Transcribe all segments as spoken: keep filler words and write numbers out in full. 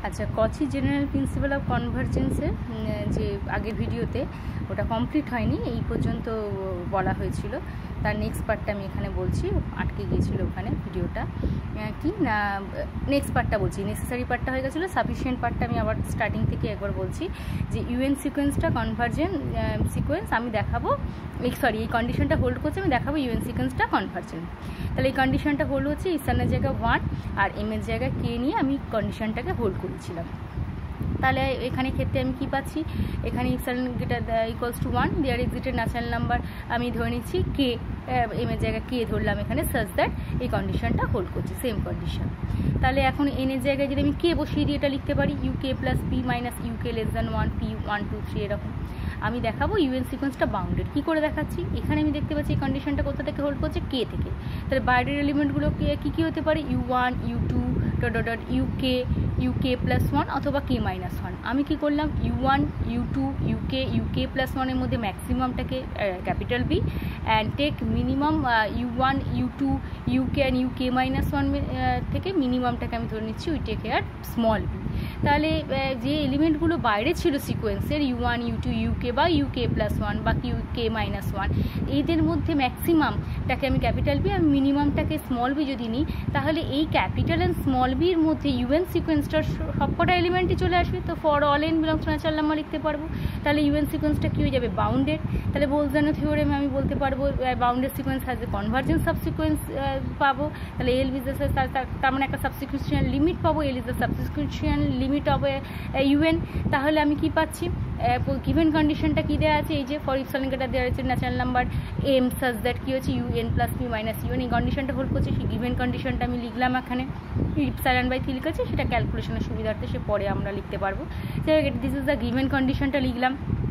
আচ্ছা, কচি general principal of কনভার্জেন্সের যে আগের ভিডিওতে ওটা কমপ্লিট হয়নি, এই পর্যন্ত বলা হয়েছিল। তার নেক্সট পার্টটা আমি এখানে বলছি, আটকে গিয়েছিল ওখানে ভিডিওটা। কি না, নেক্সট পার্টটা বলছি, নেসেসারি পার্টটা হয়ে গেছিলো, সাফিসিয়েন্ট পার্টটা আমি আবার স্টার্টিং থেকে একবার বলছি যে ইউএন সিকোয়েন্সটা কনভার্জেন্ট সিকোয়েন্স আমি দেখাবো, এই সরি এই কন্ডিশনটা হোল্ড করছে, আমি দেখাবো ইউএন সিকোয়েন্সটা কনভার্জেন্ট। তাহলে এই কন্ডিশনটা হোল্ড হচ্ছে ইসানের জায়গায় ওয়ান আর এম এর জায়গায় কে নিয়ে আমি কন্ডিশনটাকে হোল্ড করেছিলাম। তাহলে এখানে ক্ষেত্রে আমি কি পাচ্ছি, এখানে ইসান greater equals to one, there existed natural number আমি ধরে নিচ্ছি কে, এম এর জায়গায় কে ধরলাম এখানে, সাচ দ্যাট এই কন্ডিশনটা হোল্ড করছি, সেম কন্ডিশন। তাহলে এখন এন এর জায়গায় যদি আমি কে বসিয়ে দিয়ে এটা লিখতে পারি, U K plus P minus U K less than one, P one two three, এরকম আমি দেখাবো ইউএন সিকোয়েন্সটা বাউন্ডেড। কী করে দেখাচ্ছি, এখানে আমি দেখতে পাচ্ছি এই কন্ডিশনটা কোথা থেকে হোল্ড করছে, কে থেকে। তাহলে বাইরের এলিমেন্টগুলো কী কী হতে পারে, U one, U two, dot dot dot U K, U K plus one অথবা কে মাইনাস ওয়ান। আমি কী করলাম, U one, U two, U K, U K plus ওয়ানের মধ্যে ম্যাক্সিমামটাকে capital B and take minimum U one, U two, U K and U K minus one থেকে মিনিমামটাকে আমি ধরে নিচ্ছি we take here small B. তাহলে যে এলিমেন্টগুলো বাইরে ছিল সিকোয়েন্সের, U one, U two, U K বা ইউ কে প্লাস ওয়ান বা ইউ কে মাইনাস ওয়ান, এদের মধ্যে ম্যাক্সিমামটাকে আমি ক্যাপিটাল বি আর মিনিমামটাকে স্মল বি যদি নিই, তাহলে এই ক্যাপিটাল অ্যান্ড স্মল বির মধ্যে ইউএন সিকোয়েন্সটার সবকটা এলিমেন্টই চলে আসবে। তো for all N belongs to natural number লিখতে পারবো। তাহলে ইউএন সিকোয়েন্সটা কী হয়ে যাবে, বাউন্ডেড। তাহলে বোলজানো থিওরেমে আমি বলতে পারবো bounded sequence has a convergence subsequence পাবো। তাহলে এল ইজ তার মানে একটা সাবসিকুয়েন্সিয়াল লিমিট পাবো, L is the subsequential limit of U N. তাহলে আমি কি পাচ্ছি, গিভেন কন্ডিশনটা কী দেওয়া আছে, এই যে ফর ইপসিলন গ্রেটার দেওয়া আছে natural number M such that কী হচ্ছে U N plus P minus U N, এই কন্ডিশনটা হোল্ড করছে। সেই গিভেন কন্ডিশনটা আমি লিখলাম এখানে, ইপসিলন বাই থ্রি লিখেছি, সেটা ক্যালকুলেশনের সুবিধার্থে সে পরে আমরা লিখতে পারবো। দিস ইজ দ্য গিভেন কন্ডিশনটা লিখলাম।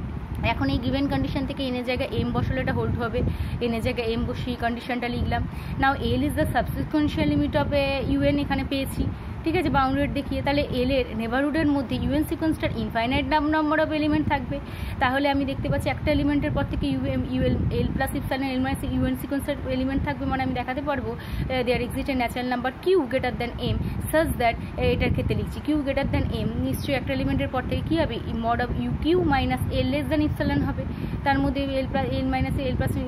এখন এই গিভেন কন্ডিশন থেকে এনের জায়গায় এম বসালে এটা হোল্ড হবে, এনের জায়গায় এম বসিয়ে এই কন্ডিশনটা লিখলাম। Now L is the subsequential limit of U N এখানে পেয়েছি, ঠিক আছে, বাউন্ডেড দেখিয়ে। তাহলে এল এর নেবারহুডের মধ্যে ইউএন সিকোয়েন্সটার ইনফাইনাইট নাম্বার অফ এলিমেন্ট থাকবে। তাহলে আমি দেখতে পাচ্ছি একটা এলিমেন্টের পর থেকে U M U L L plus epsilon L minus U N সিকোয়েন্সের এলিমেন্ট থাকবে, মানে আমি দেখাতে পারবো there existed natural number Q greater than M such that, এটার ক্ষেত্রে লিখছি কিউ গ্রেটার দ্যান এম, নিশ্চয়ই একটা এলিমেন্টের পর থেকে কী হবে, mod of U Q minus L less than epsilon হবে। তার মধ্যে L plus L minus L plus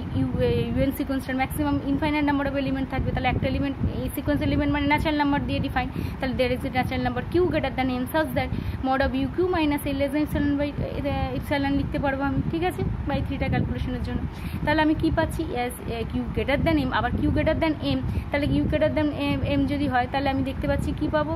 U N সিকোয়েন্সটার maximum infinite number of element থাকবে। তাহলে একটা এলিমেন্ট এই সিকোয়েন্স এলিমেন্ট মানে ন্যাচারাল নাম্বার দিয়ে ডিফাইন। তাহলে there is natural number Q greater than M such that mod of U Q minus L less than epsilon by epsilon লিখতে পারবো আমি, ঠিক আছে, বাই থ্রিটা ক্যালকুলেশনের জন্য। তাহলে আমি কি পাচ্ছি, S Q greater than M, আবার কিউ গ্রেটার দ্যান এম, তাহলে Q greater than M M যদি হয় তাহলে আমি দেখতে পাচ্ছি কি পাবো,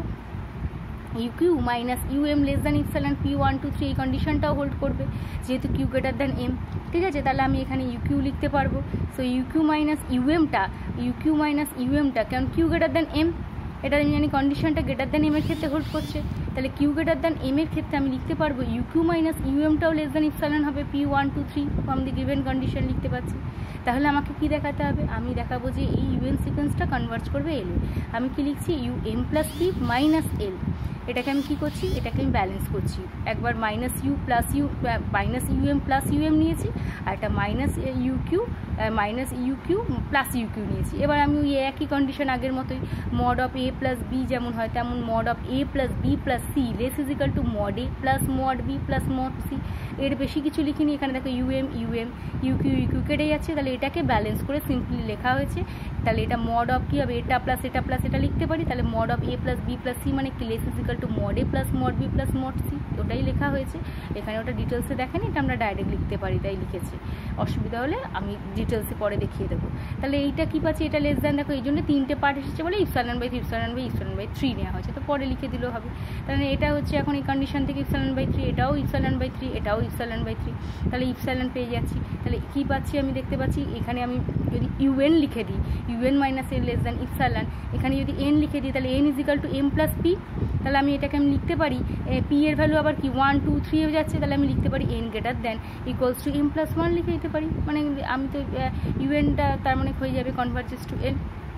U Q minus U M less than epsilon P one two three, এই কন্ডিশনটাও হোল্ড করবে যেহেতু কিউ গ্রেটার দ্যান এম, ঠিক আছে। তাহলে আমি এখানে ইউ কিউ লিখতে পারবো। সো ইউ কিউ মাইনাস ইউএমটা, ইউ কিউ মাইনাস ইউএমটা কারণ কিউ গ্রেটার দ্যান এম, এটা আমি জানি কন্ডিশনটা গ্রেটার দ্যান এম এর ক্ষেত্রে হোল্ড করছে। তাহলে কিউ গ্রেটার দ্যান এম এর ক্ষেত্রে আমি লিখতে পারবো ইউ কিউ মাইনাস ইউএমটাও লেস দ্যান ইপসিলন হবে পি ওয়ান টু থ্রি, আমি দি গিভেন কন্ডিশন লিখতে পাচ্ছি। তাহলে আমাকে কি দেখাতে হবে, আমি দেখাবো যে এই ইউএন সিকোয়েন্সটা কনভার্জ করবে এল এ। আমি কি লিখছি, U M plus P minus L, এটাকে আমি কী করছি, এটাকে আমি ব্যালেন্স করছি। একবার minus U plus U minus U M plus U M নিয়েছি, আর একটা minus U Q minus U Q plus U Q নিয়েছি। এবার আমি ওই একই কন্ডিশন আগের মতোই, mod of A plus B যেমন হয় তেমন mod of A plus B plus C less is equal to mod A plus mod B plus mod C. এর বেশি কিছু লিখিনি এখানে, দেখো U M U M U Q U Q কেটে যাচ্ছে, তাহলে এটাকে ব্যালেন্স করে সিম্পলি লেখা হয়েছে। তাহলে এটা মড অফ কী হবে, এটা প্লাস এটা প্লাস এটা লিখতে পারি। তাহলে mod of A plus B plus C মানে কি, less is equal to mod A plus mod B plus mod C, ওটাই লেখা হয়েছে এখানে। ওটা ডিটেলসে দেখেনি, এটা আমরা ডাইরেক্ট লিখতে পারি, তাই লিখেছি। অসুবিধা হলে আমি ডিটেলসে পরে দেখিয়ে দেবো। তাহলে এইটা কী পাচ্ছি, এটা লেস দ্যান, দেখো এই জন্য তিনটে পার্ট এসেছে বলে epsilon by three epsilon by epsilon by three নেওয়া হয়েছে, তো পরে লিখে দিলেও হবে। তাহলে এটা হচ্ছে এখন এই কন্ডিশন থেকে ইপসিলন বাই থ্রি, এটাও ইপসিলন বাই থ্রি, এটাও ইপসিলন বাই থ্রি, তাহলে ইপসিলন পেয়ে যাচ্ছি। তাহলে কী পাচ্ছি আমি দেখতে পাচ্ছি, এখানে আমি যদি ইউএন লিখে দিই, U N minus N less than epsilon, এখানে যদি এন লিখে দিই তাহলে N is equal to M plus P. তাহলে আমি এটাকে আমি লিখতে পারি, পি এর ভ্যালু আবার কি ওয়ান টু থ্রি হয়ে যাচ্ছে, তাহলে আমি লিখতে পারি n greater than equals to M plus one লিখে দিতে পারি, মানে আমি তো ইউএনটা তার মানে হয়ে যাবে কনভার্জেস টু এন।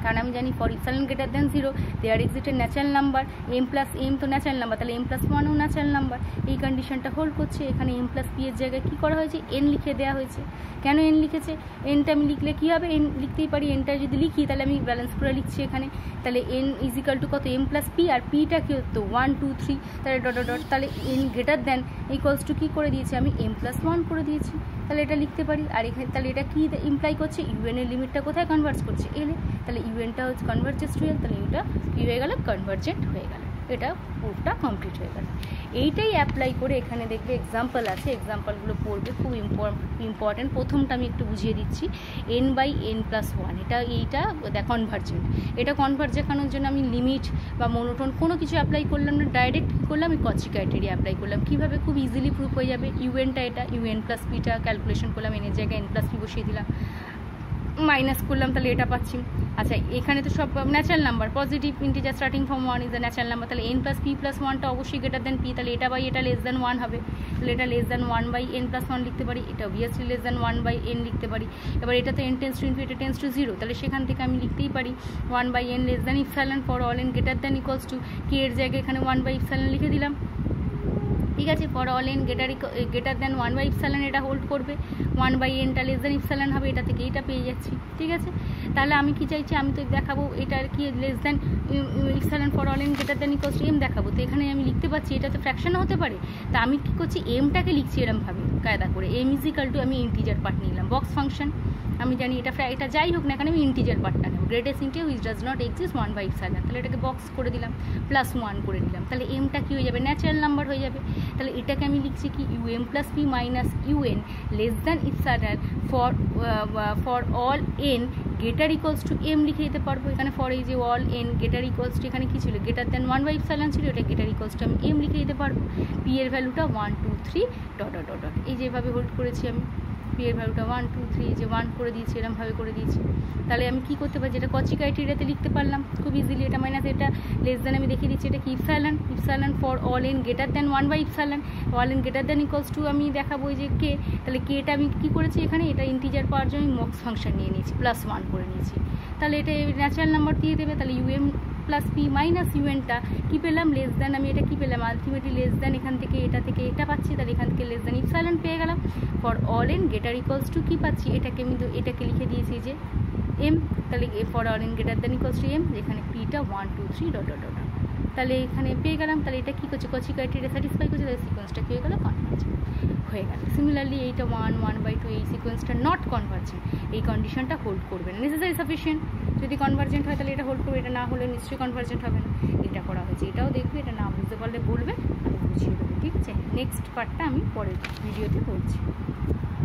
কারণ আমি জানি for epsilon greater than zero there exist a natural number m plus m তো ন্যাচারাল নাম্বার, তাহলে এম প্লাস ওয়ানও ন্যাচারাল নাম্বার। এই কন্ডিশনটা হোল্ড করছে। এখানে এম প্লাস পি এর জায়গায় কী করা হয়েছে, এন লিখে দেওয়া হয়েছে। কেন এন লিখেছে, এনটা আমি লিখলে কী হবে, এন লিখতেই পারি, এনটা যদি লিখি তাহলে আমি ব্যালেন্স করে লিখছি এখানে, তাহলে এন ইজিক্যাল টু কত, এম প্লাস পি, আর পিটা কী হতো ওয়ান টু থ্রি, তাহলে ডট ডট, তাহলে n greater than equals to কী করে দিয়েছি আমি, এম প্লাস ওয়ান করে দিয়েছি। তাহলে এটা লিখতে পারি। আর এখানে তাহলে এটা কী ইমপ্লাই করছে, ইউএনের লিমিটটা কোথায় কনভার্জ করছে, এলে, তাহলে ইউএনটা হচ্ছে কনভার্জেন্স টু এল, তাহলে এটা কী হয়ে গেল, কনভার্জেন্ট হয়ে গেল। এটা প্রুফটা কমপ্লিট হয়ে গেল। এইটাই অ্যাপ্লাই করে এখানে দেখবে এক্সাম্পল আছে, এক্সাম্পলগুলো পড়বে, খুব ইম্পর্টেন্ট। প্রথমটা আমি একটু বুঝিয়ে দিচ্ছি, n by n plus one, এটা এইটা কনভার্জেন্ট। এটা কনভার্জ দেখানোর জন্য আমি লিমিট বা মোনোটোন কোনো কিছু অ্যাপ্লাই করলাম না, ডাইরেক্ট কী করলাম, আমি কচি ক্রাইটেরিয়া অ্যাপ্লাই করলাম। কীভাবে, খুব ইজিলি প্রুফ হয়ে যাবে। ইউএনটা এটা, ইউএন প্লাস পিটা ক্যালকুলেশন করলাম, এনের জায়গায় এন প্লাস পি বসিয়ে দিলাম, মাইনাস করলাম, তাহলে এটা পাচ্ছি। আচ্ছা, এখানে তো সব natural number, positive integer starting from one is the natural number, তাহলে এন প্লাস পি প্লাস ওয়ানটা অবশ্যই গ্রেটার দেন পি, তাহলে এটা বাই এটা লেস দেন ওয়ান হবে, তাহলে এটা less than one by n plus one লিখতে পারি, এটা obviously less than one by n লিখতে পারি। এবার এটা তো এন টেন্স টু ইনফিনিটি, এটা টেন্স টু জিরো, তাহলে সেখান থেকে আমি লিখতেই পারি one by n less than epsilon for all n greater than equals to k এর জায়গায় এখানে ওয়ান বাই ইপসাইলন লিখে দিলাম, ঠিক আছে। For all n greater greater than one by epsilon এটা হোল্ড করবে, ওয়ান বাই এনটা লেস দেন ইপসাইলন হবে, এটা থেকে এইটা পেয়ে যাচ্ছি, ঠিক আছে। তাহলে আমি কি চাইছি, আমি তো দেখাবো এটার কি less than epsilon for all n greater than equals to m দেখাবো, তো এখানে আমি লিখতে পারছি এটা তো ফ্র্যাকশনও হতে পারে, তা আমি কী করছি, এমটাকে লিখছি এরমভাবে কায়দা করে, এম ইজিক্যাল টু আমি ইন্টিজার পার্ট নিলাম, বক্স ফাংশন, আমি জানি এটা এটা যাই হোক না এখানে আমি ইন্টিজার পার্টটা নেব, greatest integer which does not exist one by epsilon, তাহলে এটাকে বক্স করে দিলাম, প্লাস ওয়ান করে দিলাম, তাহলে এমটা কী হয়ে যাবে, ন্যাচারাল নাম্বার হয়ে যাবে। তাহলে এটাকে আমি লিখছি কি, u M plus P minus u n less than epsilon for for all n greater equals to m লিখে দিতে পারবো। এখানে ফর এই যে all n greater equals to, এখানে কী ছিল, greater than one by epsilon ছিল, এটা গ্রেটার ইকুয়ালস টু আমি এম লিখে দিতে পারবো। পি এর ভ্যালুটা one two three dot dot dot, এই যেভাবে হোল্ড করেছি আমি, পি এর ভ্যালুটা ওয়ান টু থ্রি যে ওয়ান করে দিয়েছি, এরমভাবে করে দিয়েছি। তাহলে আমি কী করতে পারি, যেটা কচি ক্রাইটেরিয়াতে লিখতে পারলাম খুব ইজিলি, এটা মাইনাস এটা লেস দেন আমি দেখিয়ে দিচ্ছি, এটা কি epsilon, epsilon for all n greater than one by epsilon, all n greater than equals to আমি দেখাবো যে কে, তাহলে কেটা আমি কী করেছি এখানে, এটা ইন্টিজার পাওয়ার জন্য আমি বক্স ফাংশন নিয়ে নিয়েছি, প্লাস ওয়ান করে নিয়েছি, তাহলে এটা ন্যাচারাল নাম্বার দিয়ে দেবে। তাহলে ইউএম প্লাস পি মাইনাস ইউএনটা কী পেলাম, লেস দেন, আমি এটা কী পেলাম, আলটিমেটলি লেস দেন, এখান থেকে এটা থেকে এটা পাচ্ছি, তাহলে এখান থেকে লেস দেন ইপসাইলন পেয়ে গেলাম। For all n greater equals to কী পাচ্ছি, এটাকে আমি এটাকে লিখে দিয়েছি যে এম, তাহলে for all n greater than equals to m, যেখানে পিটা one two three dot dot dot, তাহলে এখানে পেয়ে গেলাম। তাহলে এটা কী করছে, কচি ক্রাইটেরিয়া স্যাটিসফাই করছে, তাহলে সিকোয়েন্সটা কী হয়ে গেলো, কনভার্জেন্ট হয়ে গেল। সিমিলারলি এইটা ওয়ান ওয়ান বাই টু, এই সিকোয়েন্সটা নট কনভার্জেন্ট, এই কন্ডিশনটা হোল্ড করবে না, নেসেসারি সাফিসিয়েন্ট, যদি কনভার্জেন্ট হয় তাহলে এটা হোল্ড করবে, এটা না হলে নিশ্চয়ই কনভার্জেন্ট হবে না। এটা করা হয়েছে, এটাও দেখবে, এটা না বুঝতে পারলে বলবে, আমি বুঝিয়ে দেবো, ঠিক আছে। নেক্সট পার্টটা আমি পরের ভিডিওতে বলছি।